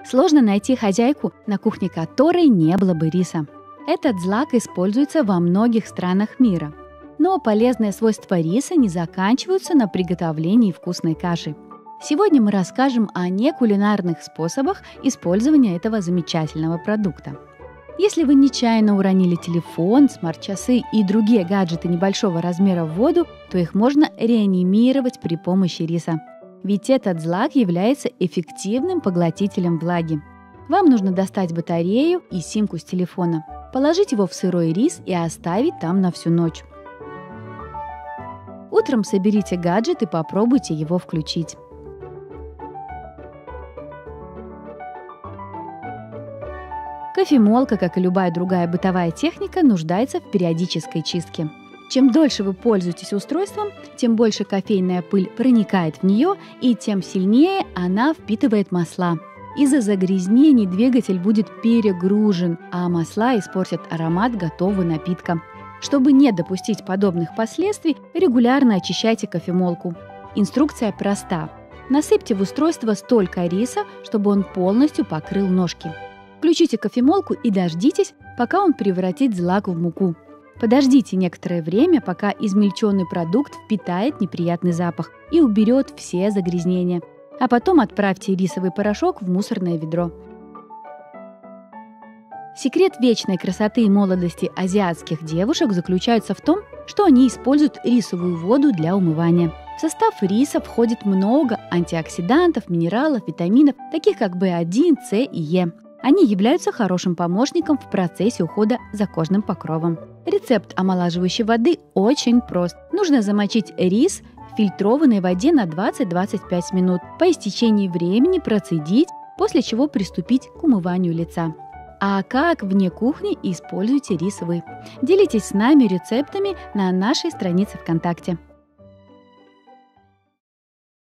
Сложно найти хозяйку, на кухне которой не было бы риса. Этот злак используется во многих странах мира. Но полезные свойства риса не заканчиваются на приготовлении вкусной каши. Сегодня мы расскажем о некулинарных способах использования этого замечательного продукта. Если вы нечаянно уронили телефон, смарт-часы и другие гаджеты небольшого размера в воду, то их можно реанимировать при помощи риса. Ведь этот злак является эффективным поглотителем влаги. Вам нужно достать батарею и симку с телефона, положить его в сырой рис и оставить там на всю ночь. Утром соберите гаджет и попробуйте его включить. Кофемолка, как и любая другая бытовая техника, нуждается в периодической чистке. Чем дольше вы пользуетесь устройством, тем больше кофейная пыль проникает в нее и тем сильнее она впитывает масла. Из-за загрязнений двигатель будет перегружен, а масла испортят аромат готового напитка. Чтобы не допустить подобных последствий, регулярно очищайте кофемолку. Инструкция проста. Насыпьте в устройство столько риса, чтобы он полностью покрыл ножки. Включите кофемолку и дождитесь, пока он превратит злак в муку. Подождите некоторое время, пока измельченный продукт впитает неприятный запах и уберет все загрязнения. А потом отправьте рисовый порошок в мусорное ведро. Секрет вечной красоты и молодости азиатских девушек заключается в том, что они используют рисовую воду для умывания. В состав риса входит много антиоксидантов, минералов, витаминов, таких как В1, С и Е. Они являются хорошим помощником в процессе ухода за кожным покровом. Рецепт омолаживающей воды очень прост. Нужно замочить рис в фильтрованной воде на 20-25 минут. По истечении времени процедить, после чего приступить к умыванию лица. А как вне кухни используйте рис вы? Делитесь с нами рецептами на нашей странице ВКонтакте.